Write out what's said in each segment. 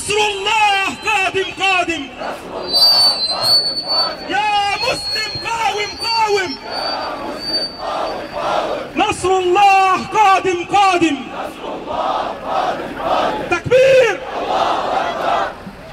نصر الله قادم قادم، نصر الله قادم قادم، يا مسلم قاوم قاوم، يا مسلم قاوم قاوم، نصر الله قادم قادم، نصر الله قادم قادم، تكبير. الله أكبر.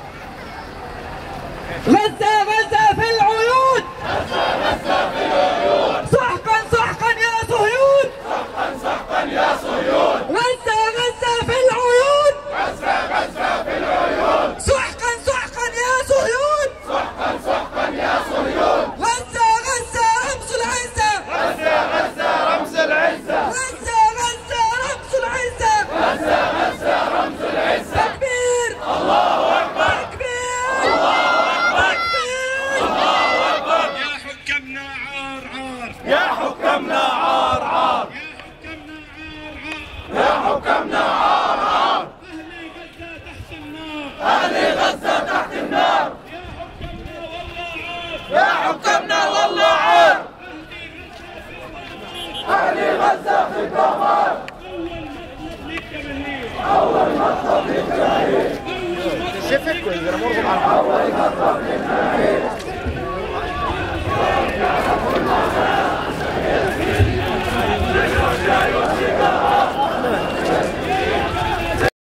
غزة غزة في العيون، غزة غزة في العيون، سحقا سحقا يا صهيون، سحقا سحقا يا صهيون، غزة غزة في العيون، غزة غزة في العيون، سحقا سحقا يا صهيون، سحقا سحقا يا صهيون، غزة غزة رمز العزة، غزة غزة رمز العزة، غزة غزة رمز العزة، غزة غزة رمز العزة، تكبير، الله أكبر، تكبير، الله أكبر، تكبير، الله أكبر. يا حكامنا عار عار، يا حكامنا عار عار، يا حكامنا عار عار، أهل غزة تحت النار، يا حكامنا والله عار، أهل غزة في الدمار، أول مطلب للجماهير، أول مطلب للجماهير.